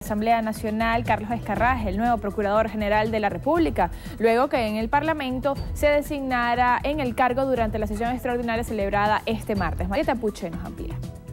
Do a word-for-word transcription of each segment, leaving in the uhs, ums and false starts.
Asamblea Nacional, Carlos Escarrá es el nuevo Procurador General de la República, luego que en el Parlamento se designara en el cargo durante la sesión extraordinaria celebrada este martes. Marieta Puche nos amplía.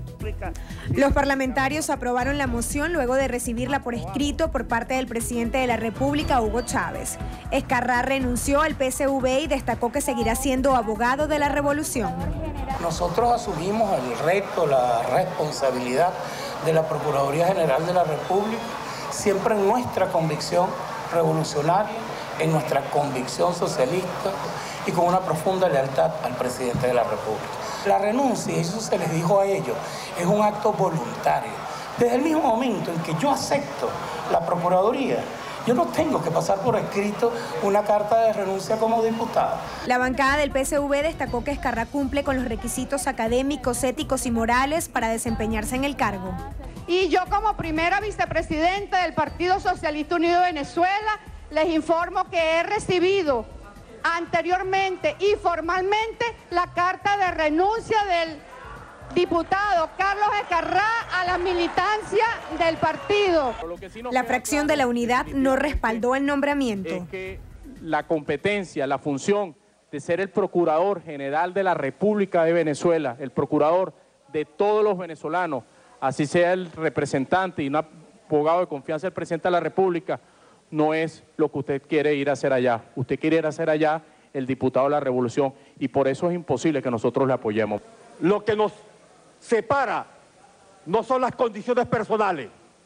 Los parlamentarios aprobaron la moción luego de recibirla por escrito por parte del presidente de la República, Hugo Chávez. Escarrá renunció al P S U V y destacó que seguirá siendo abogado de la revolución. Nosotros asumimos el reto, la responsabilidad de la Procuraduría General de la República, siempre en nuestra convicción revolucionaria, en nuestra convicción socialista y con una profunda lealtad al presidente de la República. La renuncia, y eso se les dijo a ellos, es un acto voluntario. Desde el mismo momento en que yo acepto la Procuraduría, yo no tengo que pasar por escrito una carta de renuncia como diputado. La bancada del P S U V destacó que Escarrá cumple con los requisitos académicos, éticos y morales para desempeñarse en el cargo. Y yo, como primera vicepresidenta del Partido Socialista Unido de Venezuela, les informo que he recibido anteriormente y formalmente la carta de renuncia del diputado Carlos Escarrá a la militancia del partido. La fracción de la Unidad no respaldó el nombramiento. Es que la competencia, la función de ser el Procurador General de la República de Venezuela, el procurador de todos los venezolanos, así sea el representante y un abogado de confianza del presidente de la República, no es lo que usted quiere ir a hacer allá. Usted quiere ir a hacer allá el diputado de la Revolución y por eso es imposible que nosotros le apoyemos. Lo que nos separa no son las condiciones personales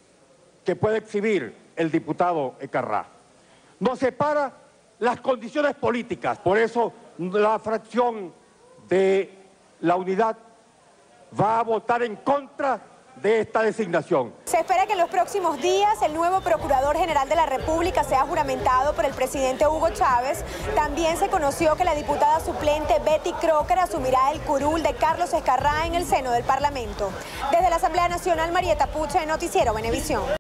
que puede exhibir el diputado Escarrá. Nos separa las condiciones políticas. Por eso la fracción de la Unidad va a votar en contra de esta designación. Se espera que en los próximos días el nuevo Procurador General de la República sea juramentado por el presidente Hugo Chávez. También se conoció que la diputada suplente Betty Crocker asumirá el curul de Carlos Escarrá en el seno del Parlamento. Desde la Asamblea Nacional, Marieta Puche, Noticiero Venevisión.